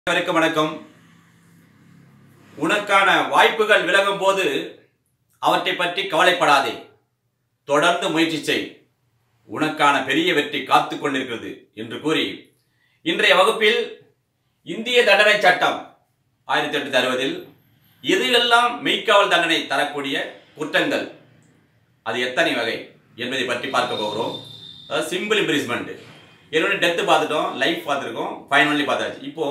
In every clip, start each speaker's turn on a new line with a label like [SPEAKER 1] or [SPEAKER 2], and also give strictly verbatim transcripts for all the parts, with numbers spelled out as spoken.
[SPEAKER 1] அனைவருக்கும் வணக்கம். உனக்கான வாய்ப்புகள் விலகும் போது அவற்றை பற்றி கவலைப்படாதே, தொடர்ந்து முயற்சி செய், உனக்கான பெரிய வெற்றி காத்து கொண்டிருக்கிறது என்று கூறி இன்றைய வகுப்பில் இந்திய தண்டனை சட்டம் ஆயிரத்தி எட்நூத்தி அறுபதில் எதுவெல்லாம் மெய்க்காவல் தண்டனை தரக்கூடிய குற்றங்கள், அது எத்தனை வகை என்பதை பற்றி பார்க்க போகிறோம். அதாவது சிம்பிள் இம்ப்ரீஸ்மெண்ட், என்னோட டெத்து பார்த்துட்டோம், லைஃப் பார்த்துருக்கோம், ஃபைன் ஒன்லி பார்த்தாச்சு. இப்போ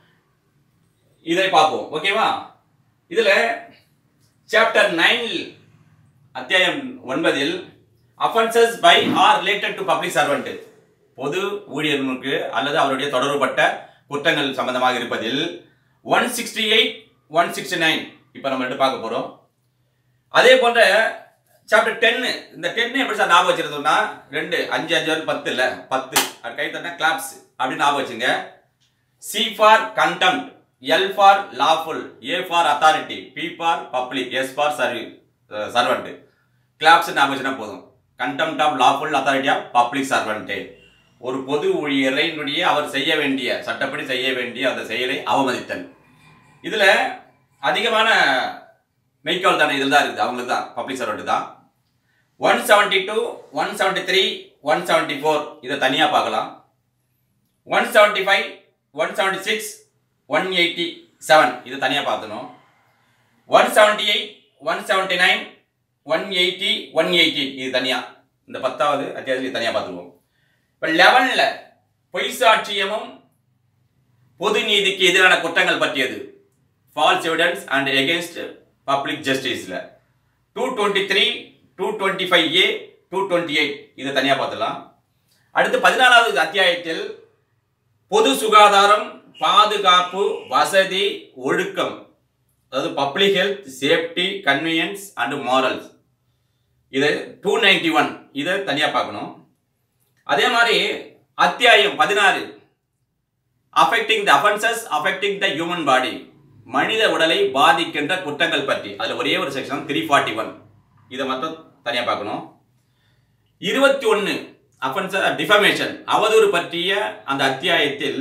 [SPEAKER 1] இதை பார்ப்போம். ஓகேவா? இதுல சாப்டர் நைன் அத்தியாயம் ஒன்பதில் offences by or related to public servant, பொது ஊழியர்களுக்கு அல்லது அவருடைய தொடர்புபட்ட குற்றங்கள் சம்பந்தமாக இருப்பதில் one sixty eight one sixty nine இப்போ நம்ம ரெண்டு பார்க்க போறோம். அதே போன்ற சாப்டர் டென்னு, இந்த டென்னு எப்படி சார் ஞாபகம் வச்சிருந்தோம்னா ரெண்டு அஞ்சு அஞ்சு பத்து இல்லை பத்து அது கை தட்டினா கிளாப்ஸ் அப்படின்னு ஞாபகம் வச்சுங்க. C for contempt, L for lawful, A for authority, P for public, S for service servant. Claps ஞாபகம் வச்சுனா போதும். Contempt of lawful, authority of public servant. ஒரு பொது ஊழியரையினுடைய அவர் செய்ய வேண்டிய சட்டப்படி செய்ய வேண்டிய அந்த செயலை அவமதித்தல். இதுல அதிகமான மெய்க்காவல் தண்டனை இதில் தான் இருக்குது, அவங்களுக்கு தான், பப்ளிக் சர்வெண்ட் தான். One seventy two one seventy three one seventy four இதை தனியாக பார்க்கலாம். One seventy five one seventy six one eighty seven இது தனியாக பார்க்கணும். One seventy eight one seventy nine one eighty one eighty இது தனியாக, இந்த பத்தாவது அத்தியாயத்தில் தனியாக பார்த்துருவோம். இப்போ லெவனில் பொய் சாட்சியமும் பொது நீதிக்கு எதிரான குற்றங்கள் பற்றியது, false evidence and against public ஜஸ்டிஸில் two twenty three two twenty five A two twenty eight இதை தனியாக பார்த்துலாம். அடுத்து பதினாலாவது அத்தியாயத்தில் பொது சுகாதாரம், பாதுகாப்பு, வசதி, ஒழுக்கம், அதாவது public health, safety, convenience and morals இது டூ நைன்டி ஒன் இதை தனியாக பார்க்கணும். அதே மாதிரி அத்தியாயம் பதினாறு affecting the offences affecting the human body, மனித உடலை பாதிக்கின்ற குற்றங்கள் பற்றி, அதில் ஒரே ஒரு செக்ஷன் த்ரீ ஃபார்ட்டி ஒன் இதை மட்டும் தனியாக பார்க்கணும். இருபத்தி ஒன்று அஃபென்சஸ் டிஃபமேஷன், அவதூறு பற்றிய அந்த அத்தியாயத்தில்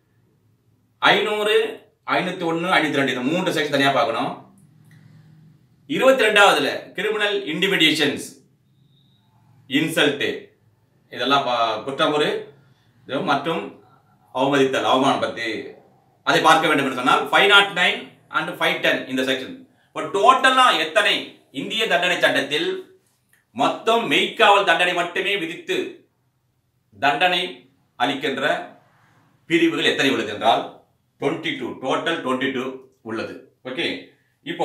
[SPEAKER 1] ஐநூறு ஐநூத்தி ஒன்று ஐநூத்தி ரெண்டு இந்த மூன்று செக்ஷன் தனியாக பார்க்கணும். இருபத்தி ரெண்டாவதுல கிரிமினல் இன்டிமிடேஷன்ஸ், இன்சல்ட், இதெல்லாம் குற்றம் ஒரு மற்றும் அவமதித்தல், அவமானம் பற்றி அதை பார்க்க வேண்டும் என்று சொன்னால் five naught nine and five ten இந்த செக்ஷன். இப்போ டோட்டலாக எத்தனை இந்திய தண்டனை சட்டத்தில் மொத்தம் மெய்க்காவல் தண்டனை மட்டுமே விதித்து தண்டனை அளிக்கின்ற பிரிவுகள் எத்தனை உள்ளது என்றால் twenty two, total twenty two உள்ளது. ஓகே, இப்போ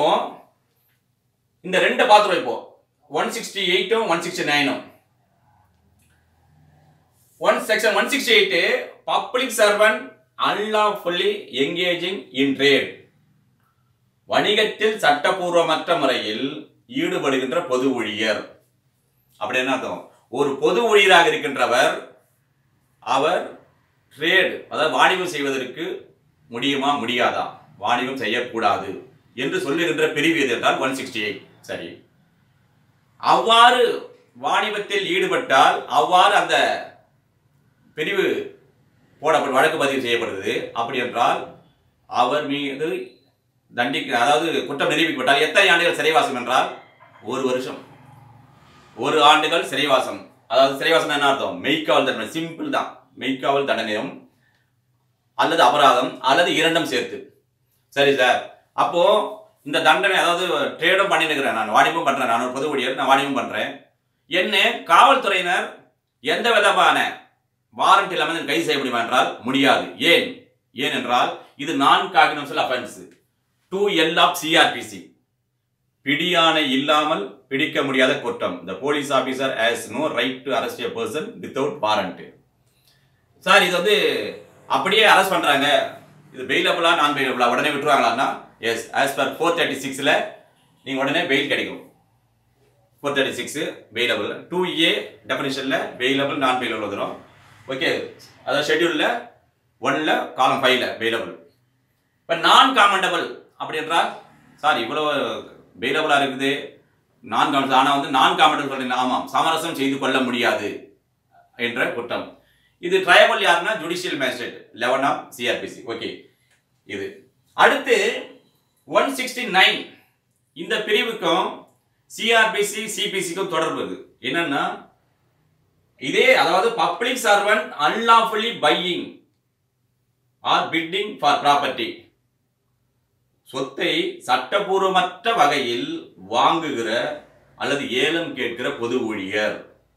[SPEAKER 1] இந்த ரெண்டு பார்த்துருவோம். இப்போ ஒன் சிக்ஸ்டி எயிட்டும் ஒன் சிக்ஸ்டி நைனும் one section one sixty eight public servant unlawfully engaging in trade, வணிகத்தில் சட்டபூர்வமற்ற முறையில் ஈடுபடுகின்ற பொது ஊழியர். அப்படி என்ன அர்த்தம்? ஒரு பொது ஊழியராக இருக்கின்றவர் அவர் ட்ரேட், அதாவது வாணிபம் செய்வதற்கு முடியுமா முடியாதா, வாணிபம் செய்யக்கூடாது என்று சொல்லுகின்ற பிரிவு எது என்றால் ஒன் சிக்ஸ்டி எயிட். சரி, அவ்வாறு வாணிபத்தில் ஈடுபட்டால் அவ்வாறு அந்த பிரிவு போடப்பட்டு வழக்கு பதிவு செய்யப்படுகிறது. அப்படி என்றால் அவர் மீது தண்டிக்க, அதாவது குற்றம் நிரூபிக்கப்பட்டால் எத்தனை ஆண்டுகள் சிறைவாசம் என்றால் ஒரு வருஷம், ஒரு ஆண்டுகள் சிறைவாசம். அதாவது சிறைவாசம் என்ன அர்த்தம்? மெய்க்காவல் தண்டனை, சிம்பிள் தான், மெய்க்காவல் தண்டனையும் அல்லது அபராதம் அல்லது இரண்டும் சேர்த்து. சரி சார், அப்போ இந்த தண்டனை, அதாவது ட்ரேடும் பண்ணிருக்கிறேன், நான் வாணிபம் பண்றேன், நான் ஒரு பொது ஊழியர், நான் வாணிபம் பண்றேன், என்ன காவல்துறையினர் எந்த விதமான வாரண்ட் இல்லாமல் கைது செய்ய முடியுமா என்றால் முடியாது. ஏன் ஏன் என்றால் இது non cognisable offence two L of CrPC, பிடியாணை இல்லாமல் பிடிக்க முடியாத குற்றம். The police officer has no right to arrest a person without warrant. Sir, இது வந்து அப்படியே அரெஸ்ட் பண்றாங்க, இது பெயிலபிளா நான் பெயிலபிளா உடனே விட்டுருவாங்களான்னா yes, as per four thirty சிக்ஸ்ல நீங்க உடனே பெயில் கிடைக்கும். Four thirty six bailable, two A டெஃபினிஷன்ல பெயிலபிள் நான் பெயிலபிள் வந்துடும். ஓகே, அதாவது ஷெட்யூல்ல ஒன்ல காலம் ஃபைவ்ல பெயிலபிள். இப்போ நான் காமெண்டபிள் அப்படி என்றால், சார் இவ்வளவு பெயிலபிளா இருக்குது நான் காமெண்டபிள், ஆனால் வந்து நான் காமெண்டபிள் சொல்றீங்க, ஆமாம், சமரசம் செய்து கொள்ள முடியாது என்ற குற்றம். இது ட்ரையபிள் யாருன்னா judicial magistrate level of CrPC. Okay, அடுத்து ஒன் சிக்ஸ்டி நைன் இந்த பிரிவுக்கும் சிஆர்பிசி சிபிசிக்கும் தொடர்பு இருக்கு. என்னன்னா இதே, அதாவது public servant unlawfully buying or bidding for property, சொத்தை சட்டபூர்வமற்ற வகையில் வாங்குகிற அல்லது ஏலம் கேட்கிற பொது ஊழியர்.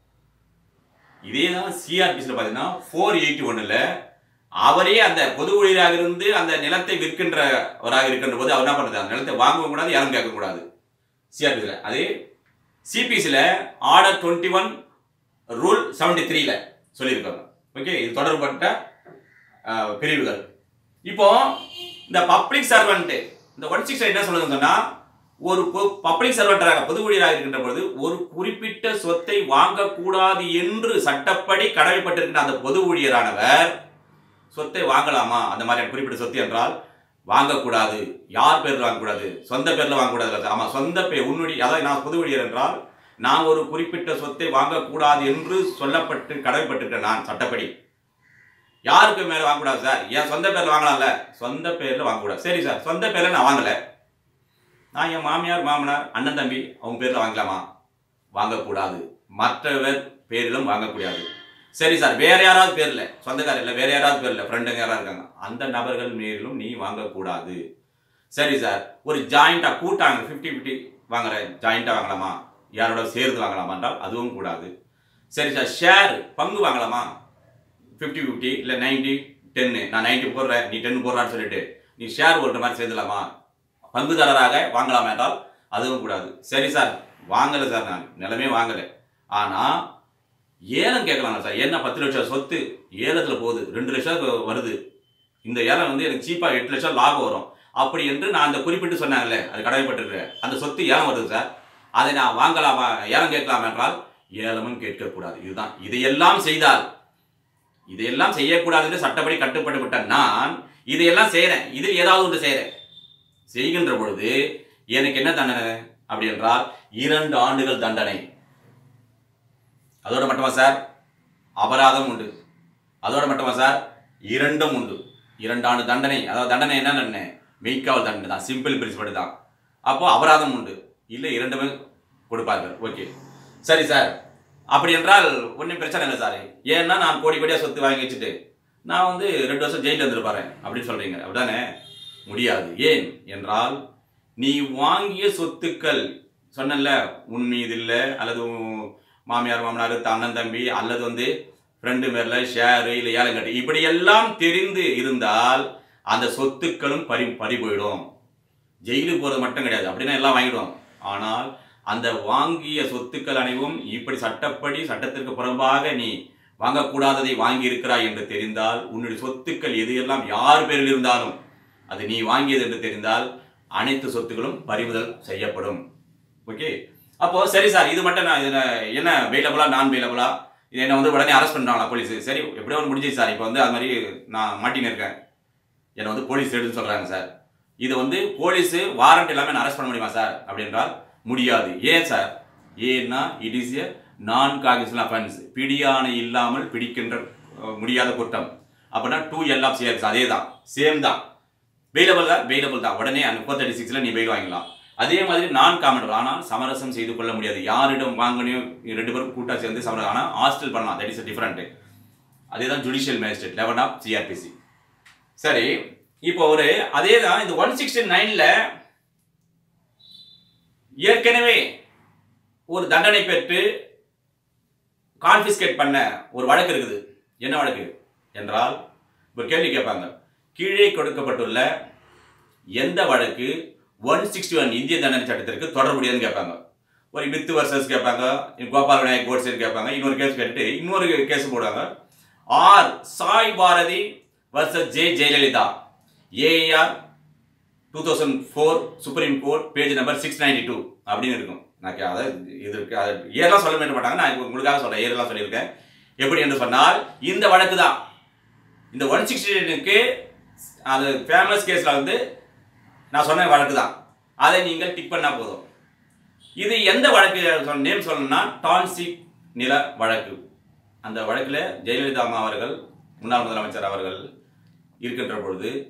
[SPEAKER 1] இதே தான் சிஆர்பிசியில் பார்த்தீங்கன்னா ஃபோர் எயிட்டி ஒன்னுல அவரே அந்த பொது ஊழியராக இருந்து அந்த நிலத்தை விற்கின்றவராக இருக்கின்ற போது அவர் என்ன பண்ணுறது, அந்த நிலத்தை வாங்கவும் கூடாது, ஏலம் கேட்கக்கூடாது சிஆர்பிசியில். அதே சிபிசியில் order twenty one rule seventy த்ரீல சொல்லியிருக்காங்க. ஓகே, இது தொடர்பட்ட பிரிவுகள். இப்போ இந்த பப்ளிக் சர்வெண்ட் இந்த ஒன் சிக்ஸ் என்ன சொல்லுதுன்னு சொன்னா, ஒரு பப்ளிக் சர்வெண்டாக பொது ஊழியராக இருக்கின்ற பொழுது ஒரு குறிப்பிட்ட சொத்தை வாங்கக்கூடாது என்று சட்டப்படி கடமைப்பட்டிருக்கின்ற அந்த பொது ஊழியரானவர் சொத்தை வாங்கலாமா? அந்த மாதிரியான குறிப்பிட்ட சொத்து என்றால் வாங்கக்கூடாது. யார் பேரில் வாங்கக்கூடாது? சொந்த பேரில் வாங்கக்கூடாது. ஆமா, சொந்த பேர் உன்னுடைய, அதாவது நான் பொது ஊழியர் என்றால் நான் ஒரு குறிப்பிட்ட சொத்தை வாங்கக்கூடாது என்று சொல்லப்பட்டு கடமைப்பட்டிருக்கிறேன் நான் சட்டப்படி. யாருக்கு மேலே வாங்கக்கூடாது சார்? என் சொந்த பேரில் வாங்கலாம்ல? சொந்த பேரில் வாங்கக்கூடாது. சரி சார், சொந்த பேரில் நான் வாங்கலை, நான் என் மாமியார் மாமனார் அண்ணன் தம்பி அவங்க பேரில் வாங்கலாமா? வாங்கக்கூடாது. மற்றவர் பேரிலும் வாங்கக்கூடாது. சரி சார், வேற யாராவது பேரில், சொந்தக்காரர் இல்லை, வேற யாராவது பேரில் ஃப்ரெண்டுங்க யாராவது இருக்காங்க, அந்த நபர்கள் மேலும் நீ வாங்கக்கூடாது. சரி சார், ஒரு ஜாயிண்டாக கூட்டாங்க ஃபிஃப்டி ஃபிஃப்டி வாங்குற ஜாயிண்டாக வாங்கலாமா? யாரோட சேர்ந்து வாங்கலாமா என்றால் அதுவும் கூடாது. சரி சார், ஷேர் பங்கு வாங்கலாமா? ஃபிஃப்டி ஃபிஃப்டி இல்லை நைன்டி டென்னு, நான் நைன்டி போடுறேன் நீ டென் போடுறான்னு சொல்லிட்டு நீ ஷேர் ஓட்டுற மாதிரி சேர்ந்துலாமா? பங்குதாரராக வாங்கலாமா என்றால் அதுவும் கூடாது. சரி சார், வாங்கலை சார், நான் நிலமே வாங்கலை, ஆனால் ஏலம் கேட்கலாம் சார். ஏன்னா பத்து லட்சம் சொத்து ஏலத்தில் போகுது, ரெண்டு லட்சம் வருது, இந்த ஏலம் வந்து எனக்கு சீப்பாக எட்டு லட்சம் லாபம் வரும் அப்படி என்று நான் அந்த குறிப்பிட்டு சொன்னாங்கல்ல, அது கடமைப்பட்டிருக்கிறேன், அந்த சொத்து ஏலம் வருது சார், அதை நான் வாங்கலாமா, ஏலம் கேட்கலாம் என்றால் ஏலமும் கேட்கக்கூடாது. இதுதான். இதையெல்லாம் செய்தால், இதையெல்லாம் செய்யக்கூடாதுன்னு சட்டப்படி கட்டுப்பட்டு நான் இதையெல்லாம் செய்கிறேன், இதில் ஏதாவது ஒன்று செய்கிறேன், செய்கின்ற பொழுது எனக்கு என்ன தண்டனை அப்படி என்றால் இரண்டு ஆண்டுகள் தண்டனை. அதோட மட்டுமா சார்? அபராதம் உண்டு. அதோட மட்டுமா சார்? இரண்டும் உண்டு. இரண்டு ஆண்டு தண்டனை. அதாவது தண்டனை என்ன தண்டனை? மெய்க்காவல் தண்டனை தான், சிம்பிள் பிரின்சிபல் தான். அப்போ அபராதம் உண்டு, இல்லை இரண்டுமே கொடுப்பார்கள். ஓகே, சரி சார், அப்படி என்றால் ஒன்றும் பிரச்சனை இல்லை சார். ஏன்னா நான் கோடி கோடியாக சொத்து வாங்கி வச்சுட்டு நான் வந்து ரெண்டு வருஷம் ஜெயிலில் இருந்துருப்பாரு அப்படின்னு சொல்றீங்க, அப்படிதானே? முடியாது. ஏன் என்றால் நீ வாங்கிய சொத்துக்கள் சொன்னல, உன் மீது இல்லை, அல்லது மாமியார் மாமனார் அண்ணன் தம்பி அல்லது வந்து ஃப்ரெண்டு மேல ஷேரு இல்லை ஏலங்கட்டு இப்படியெல்லாம் தெரிந்து இருந்தால் அந்த சொத்துக்களும் பறி பறி போயிடும். ஜெயிலுக்கு போகிறது மட்டும் கிடையாது, அப்படின்னா எல்லாம் வாங்கிடுவாங்க. ஆனால் அந்த வாங்கிய சொத்துக்கள் அனைவும் இப்படி சட்டப்படி சட்டத்திற்கு புறம்பாக நீ வாங்கக்கூடாததை வாங்கி இருக்கிறாய் என்று தெரிந்தால், உன்னுடைய சொத்துக்கள் எது எல்லாம் யார் பேரில் இருந்தாலும் அது நீ வாங்கியது என்று தெரிந்தால் அனைத்து சொத்துக்களும் பறிமுதல் செய்யப்படும். ஓகே, அப்போ சரி சார், இது மட்டும் நான் இதில் என்ன வெயிலபிளா நான் வெயிலபிளா, இது என்ன வந்து உடனே அரெஸ்ட் பண்ணுறாங்களா போலீஸ்? சரி, எப்படியோ ஒன்று முடிஞ்சிச்சு சார், இப்போ வந்து அது மாதிரி நான் மாட்டின்னு இருக்கேன், என்னை வந்து போலீஸ் எடுத்து சொல்கிறாங்க சார், இது வந்து போலீஸு வாரண்ட் இல்லாமல் நான் அரெஸ்ட் பண்ண முடியுமா சார் அப்படின்றால் முடியாது. ஏன் சார்? ஏன்னா இட் இஸ் ஏ நான் காகிசல் அஃபென்ஸ், பிடியாணை இல்லாமல் பிடிக்கின்ற முடியாத குற்றம். அப்படின்னா டூ எல் ஆஃப் சிஆர்பிசி அதே தான், சேம் தான், வெயிலபிள் தான், வெயிலபிள் தான், உடனே அந்த ஃபோர் தேர்ட்டி சிக்ஸில் நீ வெயில் வாங்கலாம். அதே மாதிரி நான் காமெண்ட், ஆனால் சமரசம் செய்து கொள்ள முடியாது. யாரிடம் வாங்கணும், ரெண்டு பேரும் கூட்டா சேர்ந்து சமரசம், ஆனால் ஹாஸ்டல் பண்ணலாம், தட் இஸ் டிஃபரெண்ட். அதே தான் judicial magistrate level of CrPC. சரி, இப்போ ஒரு அதே தான் இந்த ஒன் சிக்ஸ்டி நைன்ல ஏற்கனவே ஒரு தண்டனை பெற்று கான்பிஸ்கேட் பண்ண ஒரு வழக்கு இருக்குது. என்ன வழக்கு என்றால், இப்போ கேள்வி கேட்பாங்க, கீழே கொடுக்கப்பட்டுள்ள எந்த வழக்கு ஒன் சிக்ஸ்டி ஒன் இந்திய தண்டனை சட்டத்திற்கு தொடர்புடையதுன்னு கேட்பாங்க. ஒரு வித்து வர்சஸ் கேட்பாங்க, கோபால் விநாயக் கோட்சேன்னு கேட்பாங்க, இன்னொரு கேஸ் கேட்டுட்டு இன்னொரு கேஸ் போடுவாங்க, R Sai Bharathi versus J Jayalalithaa, AIR two thousand four Supreme Court page number six ninety two அப்படின்னு இருக்கும். நான் அதாவது இது இருக்கு, அதை ஏரெல்லாம் சொல்ல மாட்டாங்க, நான் உங்களுக்காக சொல்றேன், ஏரெல்லாம் சொல்லியிருக்கேன். எப்படி என்று சொன்னால், இந்த வழக்கு தான் இந்த ஒன் சிக்ஸ்டி எயிட்டுக்கு அது ஃபேமஸ் கேஸில் வந்து நான் சொன்ன வழக்கு தான், அதை நீங்கள் டிக் பண்ணால் போதும். இது எந்த வழக்கு நேம் சொல்லணும்னா, டான்சிப் நில வழக்கு. அந்த வழக்கில் ஜெயலலிதா அம்மா அவர்கள், முன்னாள் முதலமைச்சர் அவர்கள் இருக்கின்ற பொழுது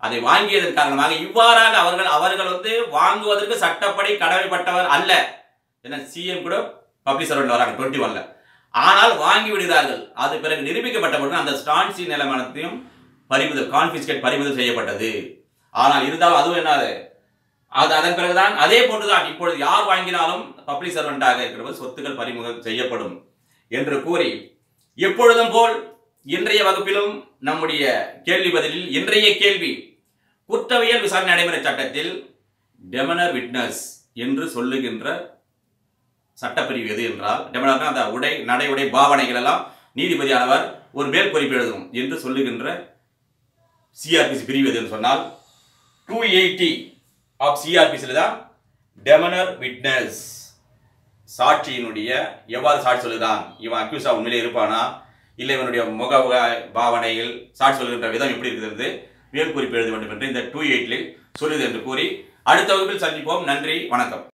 [SPEAKER 1] அதை வாங்கியதன் காரணமாக இவ்வாறாக அவர்கள் அவர்கள் வந்து வாங்குவதற்கு சட்டப்படி கடமைப்பட்டவர் அல்ல. ஏன்னா சிஎம் கூட பப்ளிக் சர்வெண்ட் வராங்க டுவெண்ட்டி ஒன்ல. ஆனால் வாங்கி விடுகிறார்கள். அது பிறகு நிரூபிக்கப்பட்ட பொழுது அந்த ஸ்டான்சி நிலமனத்தையும் பறிமுதல் கான்பிஸ்கேட் பறிமுதல் செய்யப்பட்டது. ஆனால் இருந்தாலும் அதுவும் என்ன அது அதன் பிறகுதான் அதே போன்றுதான் இப்பொழுது யார் வாங்கினாலும் பப்ளிக் சர்வெண்டாக இருக்கிறவர் சொத்துக்கள் பறிமுதல் செய்யப்படும் என்று கூறி எப்பொழுதும் போல் இன்றைய வகுப்பிலும் நம்முடைய கேள்வி பதிலில் இன்றைய கேள்வி குற்றவியல் விசாரணை நடைமுறை சட்டத்தில் டெமனர் விட்னஸ் என்று சொல்லுகின்ற சட்டப்பிரிவு எது என்றால், டெமனர் அந்த உடை நடை உடை பாவனைகள் எல்லாம் நீதிபதியானவர் ஒரு மேல் குறிப்பு எழுதும் என்று சொல்லுகின்ற சிஆர்பிசி பிரிவு எதுன்னு சொன்னால் டூ எயிட்டி ஆஃப் சிஆர்பிசியில் தான் டெமனர் விட்னஸ் சாட்சியினுடைய எவ்வாறு சாட்சி சொல்லுதான், இவன் அக்யூஸா உண்மையிலே இருப்பானா இல்லை இவனுடைய முக பாவனைகள் சாட்சி சொல்லுகின்ற விதம் எப்படி இருக்கிறது மேல் குறிப்பு எழுத வேண்டும் என்று இந்த டூ எயிட்ல சொல்லுது என்று கூறி அடுத்த வகுப்பில் சந்திப்போம். நன்றி, வணக்கம்.